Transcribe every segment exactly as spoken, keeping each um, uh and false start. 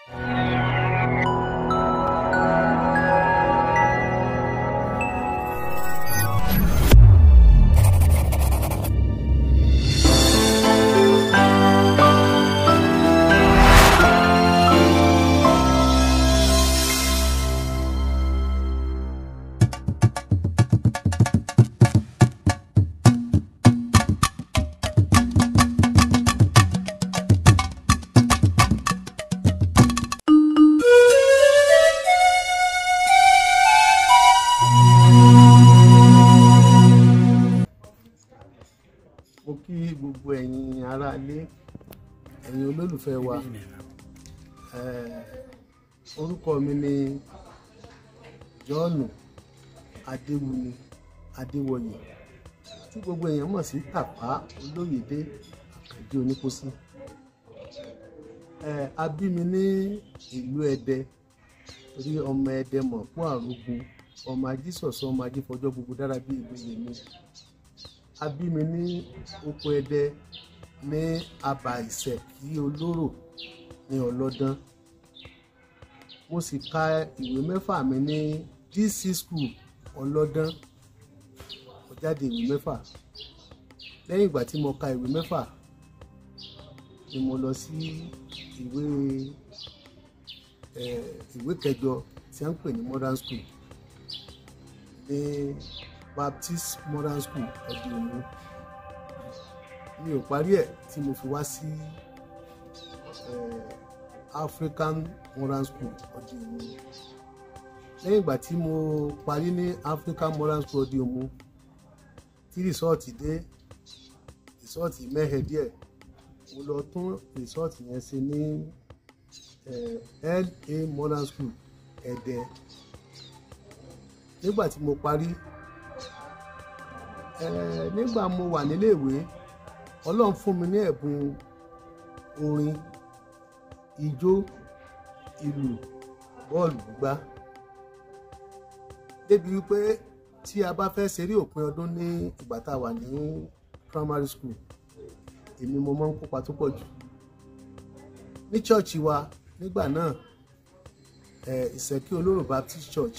Mo kí gbogbo ẹ̀yin ará ilé, ẹ̀yin olólùfẹ́ wa. Orúkọ mi ni John Adéwuni Adéwọyè, tí gbogbo èèyàn mọ̀ sí Tàpá Olóyèdé Àkànjí Oníkósí. A bí mi ní ìlú Ẹdẹ, torí ọmọ Ẹdẹ mọ̀ fún àrògùn, ọmọ ajísọ̀sọ́ ọmọ ajífọjọ́ gbogbo dára bí ìwé yèmí. A bí mi ní oko Ẹdẹ ní Abà Ìṣẹ̀kí Olóró ní Ọlọ́dán. Mo sì ka ìwé mẹ́fà mi ní D C School Ọlọ́dán. Mo jáde ìwé mẹ́fà. Lẹ́yìn ìgbà tí mo ka ìwé mẹ́fà ni mo lọ sí ìwé ìwé kẹjọ tí a ń pè ní Modern School ní Baptist Modern School Òde Òmu. Mi ò parí ẹ̀ tí mo fi wá sí African Modern School Òde Òmu. Lẹ́yìn ìgbà tí mo parí ní African Modern School Òde Òmu, tí rìsọ́ọ̀tì dé, rìsọ́ọ̀tì mẹ́hẹ̀ díẹ̀, mo lọ tún rìsọ́ọ̀tì yẹn ṣe ní L A Modern School Ẹdẹ. Nígbà tí mo parí, nígbà mo wà níléèwé, Ọlọ́run fún mi ní ẹ̀bùn orin, ijó, ìlù, bọ́ọ̀lù gbígbá. Débi wípé tí a bá fẹ́ ṣeré òpin ọdún ní ìgbà tá a wà ní primary school, èmi mo máa ń kópa tó pọ̀ jù. Ní chọ́ọ̀chì wa nígbà náà, Ìṣẹ̀kí Olóró Baptist Church,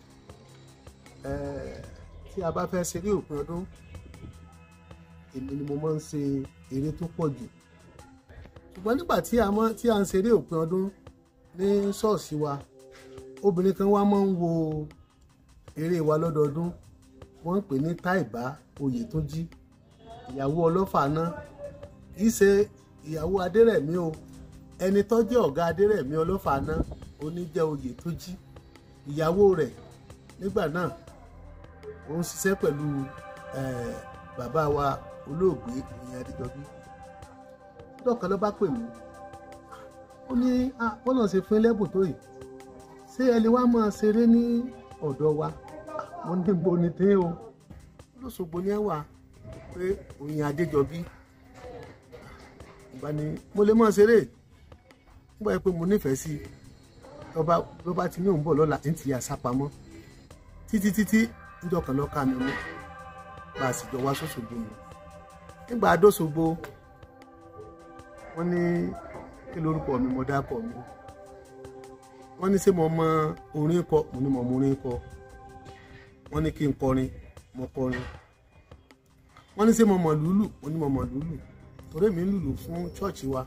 tí a bá fẹ́ ṣeré òpin ọdún, èmi ni mo máa ń ṣe eré tó pọ̀ jù. Ṣùgbọ́n nígbà tí a mọ̀ tí a ń ṣeré òpin ọdún ní ṣọ́ọ̀ṣì wa, obìnrin kan wá máa ń wo eré wa lọ́dọọdún. Wọ́n ń pè ní Táìbá Oyètúnjí, ìyàwó Ọlọ́fà náà. Kì í ṣe ìyàwó Adérẹ̀mí o, ẹni tó jẹ́ ọ̀gá Adérẹ̀mí Ọlọ́fà náà oní jẹ́ Oyètúnjí. Ìyàwó rẹ̀ nígbà náà ó ń ṣiṣẹ́ pẹ̀lú bàbá wa olóògbé ìyẹn Adéjọbí. Lọ́kàn ló bá pè mí, ó ní wọ́n náà ṣe fún lẹ́bùn tó yìí, ṣé ẹ lè wá máa ṣeré ní ọ̀dọ̀ wa? Mo ní bo ni tí o, lóṣogbo ní ẹwà pé òyìn Adéjọbí. Ìgbà ni mo lè máa ṣeré, nígbà yẹn pé mo nífẹ̀ẹ́ sí i. Ló bá ti ní òun bọ̀ lọ́la ní ti àsápamọ́ títí títí níjọ́ kan lọ́ka mi mú, bá a sì jọ wá sóṣogbo mi. Nígbà adóṣogbo, wọ́n ní kí lórúkọ mi, mo dákọ̀ mi. Wọ́n ní ṣé mo mọ orin kọ, mo ní mo mọ orin kọ. Wọ́n ní kí n kọrin, mo kọrin. Wọ́n ní ṣé mo mọ lùlù, mo ní mo mọ lùlù. Torí mi ń lùlù fún chọ́ọ̀chì wa.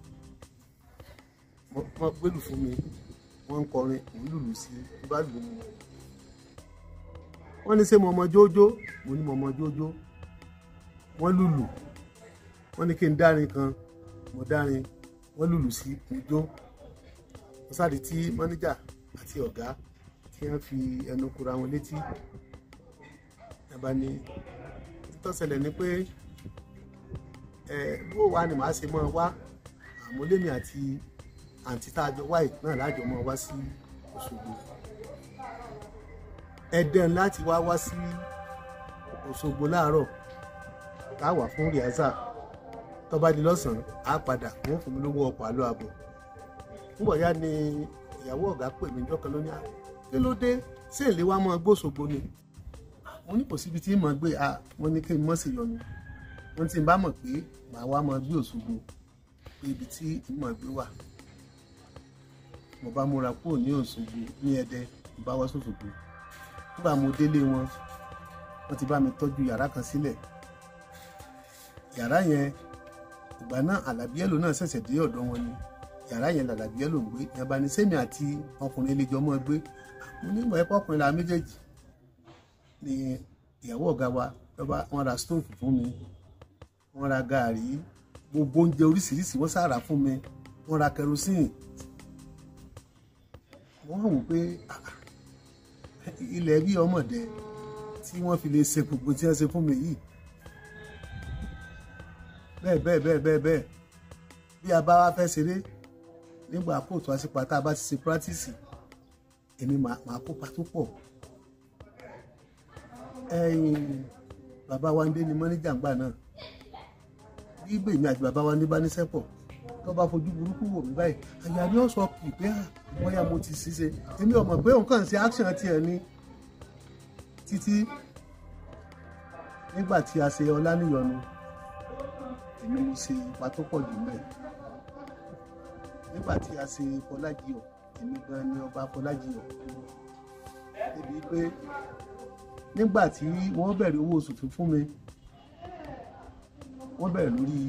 Wọ́n gbélù fún mi, wọ́n ń kọrin, mo ń lùlù sí i, bá lù mí. Wọ́n ní ṣé mo mọ jójó, mo ní mo mọ jójó. Wọ́n lùlù, wọ́n ní kí n dárin kan, mo dárin, wọ́n lùlù sí ijó. Wọ́n sáré tí mọ́níjà àti ọ̀gá tí wọ́n fi ẹnu kura wọn létí. Ẹ̀bá ni tó ṣẹlẹ̀ ni pé bó wà ni màá ṣe máa wá, àmúlémi àti àǹtí tá a jọ wáyé náà lájọ máa wá sí Òṣogbo. Ẹdẹn láti wá wá sí Òṣogbo láàárọ̀, tá a wà fún rìásà. Tó bá di lọ́sàn-án, á padà, wọ́n fún mi lówó ọkọ̀ àlọ́ àbọ̀. Nígbà yá ni ìyàwó ọ̀gá pè mí jọ́kan lónìí, kí ló dé, ṣé èlé wa máa gbé Òṣogbo ni? Mo ní kò síbi tí mo gbé, wọ́n ní kí n mọ̀ sí yọnu. Wọ́n ti bá mọ̀ pé màá wá máa gbé Òṣogbo, pé ibi tí mo gbé wà. mo bá múra kúrò ní Òṣogbo ní Ẹdẹ mo bá wá s'Òṣogbo. Nígbà mo délé wọn wọ́n ti bá mi tọ́jú yàrá kan sílẹ̀. Yàrá yẹn ìgbà náà Àlàbíẹ́lò náà ṣẹ̀ṣẹ̀ dé ọ̀dọ̀ wọn ni. Yàrá yẹn l'Àlàbíẹ́lò ń gbé. Ìyàbá ni sẹ́mi àti ọkùnrin lè jọ mọ́ gbé. Mo ní ìgbà ẹ̀pọ̀ ọkùnrin la méjèèjì ni ìyàwó ọ̀gá wa lọ́ba wọ́n ra stóòfù fún mi, wọ́n ra gààrí, gbogbo oúnjẹ oríṣiríṣi wọ́n sára fún mi, wọ́n ra kẹrosíìnì. Wọ́n wò pé ilẹ̀ bí ọmọdé tí wọ́n fi lè ṣe gbogbo tí wọ́n ṣe fún mi yìí. Bẹ́ẹ̀ bẹ́ẹ̀ bẹ́ẹ̀ bẹ́ẹ̀ bẹ́ẹ̀ bí a bá wá fẹ́ ṣeré nígbà kóòtù àṣìpá tá a bá ti ṣe pírátìsì èmi máa kópa tó pọ̀. Ẹ̀yin bàbá Wándé ni mọ́níjà ńgbà náà. Bí gbèmí àti bàbá Wándé bá ní sẹ́pọ̀ tó bá fojú burúkú wò mí báyìí àyà mi ó sọ kì í pé wọ́n yá mo ti ṣiṣẹ́. Èmi ò mọ̀ pé òun kàn ṣe action tiẹ̀ ní títí nígbà tí a ṣe Ọláníyọ̀nù èmi mo ṣe ipa tó pọ̀ jù mẹ́. Nígbà tí a ṣe Fọlájiyọ̀ èmi gan ni ọba Fọlájiyọ̀. Débi pé nígbà tí wọ́n bẹ̀rẹ̀ owó oṣù fún mi wọ́n bẹ̀rẹ̀ lórí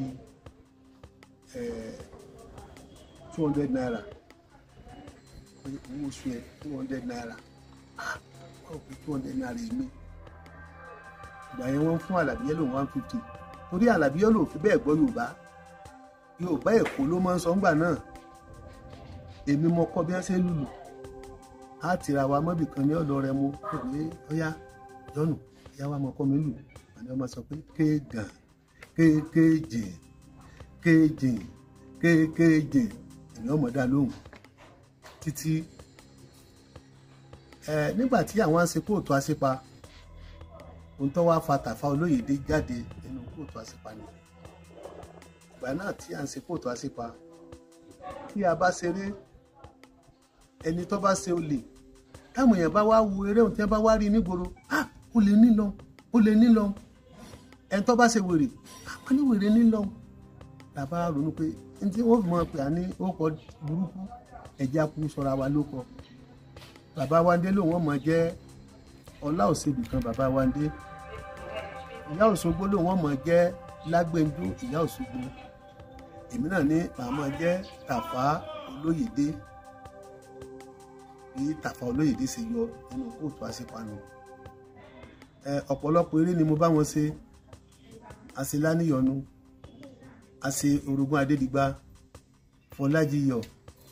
two hundred naira pé owó oṣù ẹ̀ two hundred naira wọ́n pé two hundred naira èmi. Ìgbà yẹn wọ́n fún Àlàbíẹ́lò one fifty torí Àlàbíẹ́lò fi bẹ́ẹ̀ gbọ́ Yorùbá. Yorùbá Èkó ló máa ń sọ ńgbà náà. Èmi mo kọ́ bí wọ́n ṣe lùlù. Á tira wa mọ́bì kan ní ọ̀dọ̀ rẹ mo pé ọ̀yá jọ́nù ìyá wa mọ̀ kọ́ mi lù. Àní ọmọ sọ pé kéègàn kéèkéèjì kéèjì kéèkéèjì èmi ọmọ dá lóhùn títí. Ẹ nígbà tí àwọn á ṣe kóòtù àṣepa ohun tó wá fa Tàfà Olóyèdé jáde nínú kóòtù àṣepa ni. Ìgbà náà tí à ń ṣe kóòtù àṣepa tí a bá ṣeré ẹni tó bá ṣe olè táwọn èèyàn bá wá wo eré ohun tí wọ́n bá wá rí nígboro ah ó lè nílọ ó lè nílọ ẹni tó bá ṣe wèrè wọ́n ní wèrè nílọ. Bàbá ronú pé ní tí wọ́n fi mọ̀ pé a ní orúkọ burúkú ẹ̀jẹ̀ akú sọra wa ló kọ. Bàbá Wándé ló wọ́n mọ̀ jẹ́ Ọlá Òṣèbí kan bàbá Wándé. Ìyá Òṣogbo ló wọ́n mọ̀ jẹ́ Lágbèǹdú ìyá Òṣogbo. Èmi náà ní màmá jẹ́ Tàfà Olóyèdé. Bí Tàfà Olóyèdé ṣe yọ nínú kóòtù àṣepanu. Ẹ ọ̀pọ̀lọpọ̀ eré ni mo bá wọn ṣe. A ṣe Láníyọ̀nù, a ṣe Orogún Adédìgbà, Fọlájiyọ̀,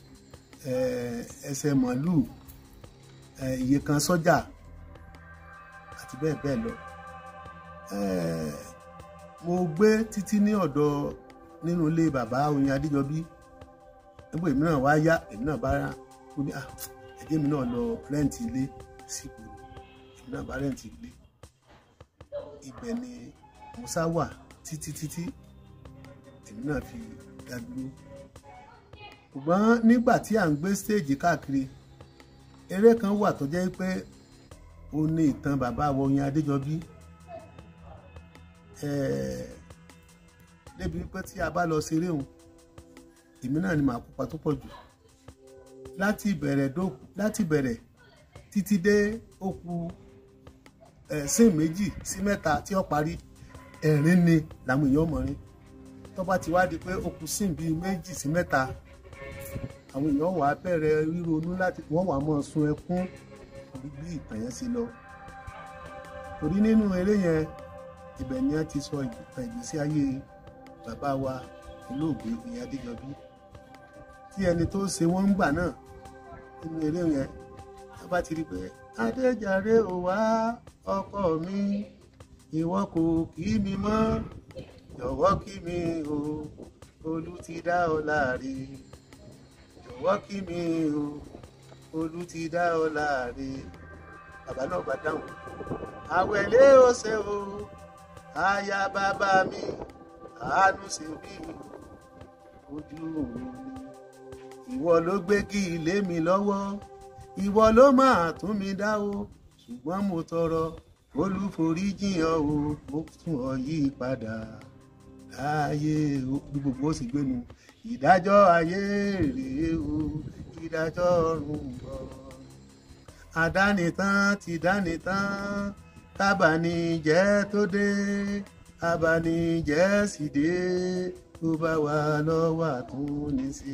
ẹsẹ̀ màálù, iye kan sọ́jà àti bẹ́ẹ̀ bẹ́ẹ̀ lọ. Mo gbé títí ní ọ̀dọ̀ nínú ilé bàbá Oyin Adéjọbí. Nígbà èmi náà wá yá èmi náà bá kú ní ẹ̀jẹ̀ mi náà lọ rẹ́ǹtì ilé sípò. Èmi náà bá rẹ́ǹtì ilé. Ibẹ̀ ni Musa wà títí títí èmi náà fi dá dúró. Ṣùgbọ́n nígbà tí à ń gbé stéèjì káàkiri eré kan wà tó jẹ́ pé ó ní ìtàn bàbá Oyin Adéjọbí. Débi pé tí a bá lọ ṣeré òun èmi náà ni màá kópa tó pọ̀ jù láti ìbẹ̀rẹ̀ dó láti ìbẹ̀rẹ̀ títí dé òkú ẹ̀sìn méjì sí mẹ́ta tí ó parí ẹ̀rín ni làwọn èèyàn mọ̀ rí. Tó bá ti wá di pé òkú sìn bíi méjì sí mẹ́ta àwọn èèyàn wà á bẹ̀rẹ̀ ríronú láti wọ́n wà á mọ̀ sun ẹkún bí ìtàn yẹn ṣe lọ. Torí nínú eré yẹn ibẹ̀ ni a ti sọ ìtàn ìgbésí ayé bàbá wa olóògbé Oyin Adéjọbí tí ẹni tó ṣe wọ́n ń gbà náà nínú eré yẹn a bá ti rí pé Adéjàre ò wá ọkọ mi ìwọ kò kí mi mọ́ jọ̀wọ́ kí mi o Olú ti dá ọ láre jọ̀wọ́ kí mi o Olú ti dá ọ láre. Bàbá náà bá dáhùn àwẹ̀lé ó ṣe o aya bàbá mi àánú ṣe bí ojú òun ni ìwọ ló gbégi ilé mi lọ́wọ́ ìwọ ló máa tún mi dá o ṣùgbọ́n mo tọrọ olùforíjìn ọ o mo tún ọ yí padà láàyè o bí gbogbo ó sì gbénu ìdájọ́ ayé rèé o ìdájọ́ ọ̀run bọ̀. Àdánitán ti dánitán kábànijẹ́ tó dé abanijẹ́ sì dé tó bá wà lọ́wọ́ àtúnṣe.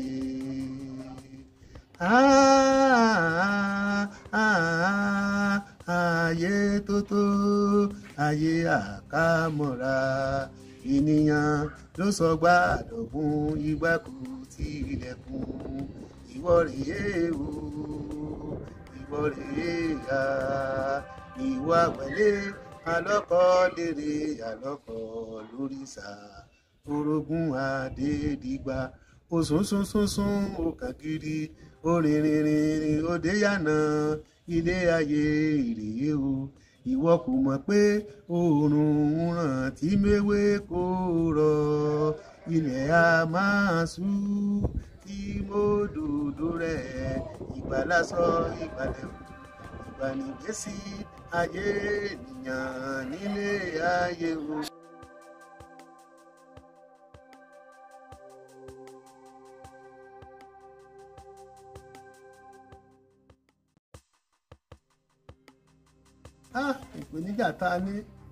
Ayé tó tó ayé àkámọ́ra ènìyàn ló sọ gbàdọ̀gún ìgbà kù tí ilẹ̀kùn ìwọ rèé o ìwọ rèé ya ìwọ àgbẹ̀lé alọ́kọ̀ lèrè alọ́kọ̀ lórìṣà orogún adédìgbà òsùnsùnsùnsùn òkàgìrì orìnrìnrìn òdeyànà ilé ayé rèé o ìwọ kò mọ̀ pé oòrùn ràn tí méwé kò rọ̀ ilẹ̀ a máa ṣú kí mòdòdó rẹ̀ ìgbàlásọ ìgbàlẹ̀ ìgbànigbésí ayé ènìyàn nílé ayé o. Ìpèníjà tá a ní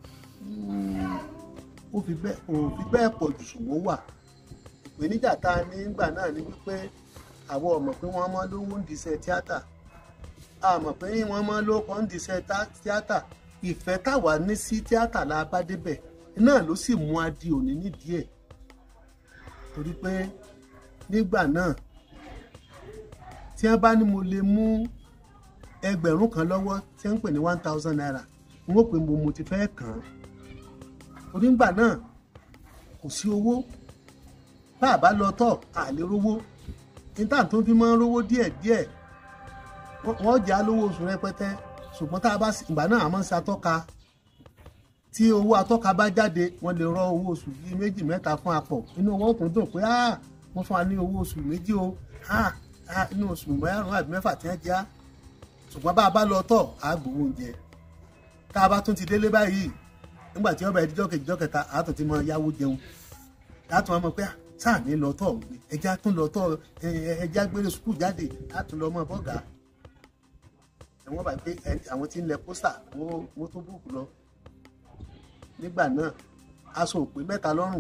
ó fi bẹ́ẹ̀ pọ̀ jù ṣùgbọ́n wà. Ìpèníjà tá a ní nígbà náà ni wípé àwọn ò mọ̀ pé wọ́n máa lówó ń diṣẹ́ tíátà, a mọ̀ pé wọ́n máa lówó ń diṣẹ́ tíátà. Ìfẹ́ táwa ní sí tíátà la bá débẹ̀ náà ló sì mú a di òní nídìí ẹ̀, torí pé nígbà náà tí wọ́n bá ní mo lè mú ẹgbẹ̀rún kan lọ́wọ́ tí wọ́n ń pè ní one thousand naira n ó pè mo mo ti fẹ́ kàn án. Onígbà náà kò sí owó, bá a bá lọ tọ̀ à lè rówó, níta tó fi máa ń rówó díẹ̀díẹ̀ wọ́n jẹ́ alówó oṣù rẹpẹtẹ, ṣùgbọ́n tá a bá ìgbà náà a máa ń ṣe atọ́ka, tí owó atọ́ka bá jáde wọ́n lè rọ owó oṣù bíi méjì mẹ́ta fún apọ̀, inú wọn tó dùn pé wọ́n fún wa ní owó oṣù méjì o inú oṣù márùn-ún àbí mẹ́fà tí wọ́n já. Ṣùgbọ́n bá a bá lọ tọ̀ á gbowó oúnjẹ, tá a bá tún ti délé báyìí nígbà tí ọba ìdíjọ́ kejì jọ́ kẹta àá tún ti máa yáwó jẹun, látún wọn mọ̀ pé sáà ní lọ tọ̀ ẹja tún lọ tọ̀ ẹja gbére sùkúù jáde látún lọ mọ́ bọ́gà. Ẹ̀wọ̀n bá pé àwọn tí ń lẹ pósítà wọ́n tó búùkù lọ. Nígbà náà aṣọ òpè mẹ́ta lọ́rùn.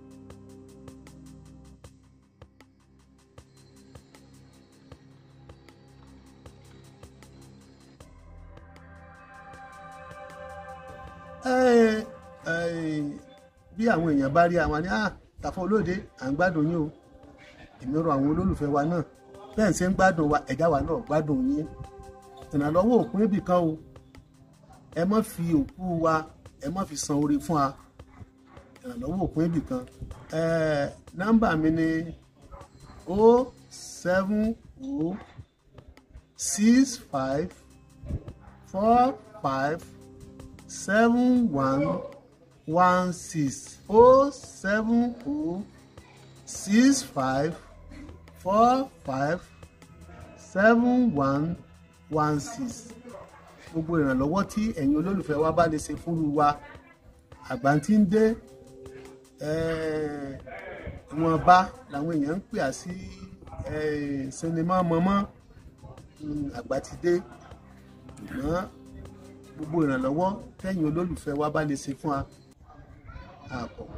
Bí àwọn èèyàn bá rí àwọn ní Tàfà Olóde à ń gbádùn yín o, èmi rọ àwọn olólùfẹ́ wa náà bẹ́ẹ̀ ṣe ń gbádùn wa ẹ̀dá wa náà gbádùn yín. Ìrànlọ́wọ́ òpin ibì kan o, ẹ má fi òkú wa ẹ má fi san oore fún wa. Ìrànlọ́wọ́ òpin ibì kan. Nọ́mbà mi ni o seven o six five four five seven one one six o seven o six five four five seven one one six. Gbogbo ìrànlọ́wọ́ tí ẹ̀yin olólùfẹ́ wa bá lè ṣe fúnru wa, àgbà tí ń dé ìwọ̀nba làwọn èèyàn ń pè á sí sinimá mọ́mọ́, àgbà ti dé. Ṣùgbọ́n gbogbo ìrànlọ́wọ́ tẹ́yin olólùfẹ́ wa bá lè ṣe fún wa àpọ̀.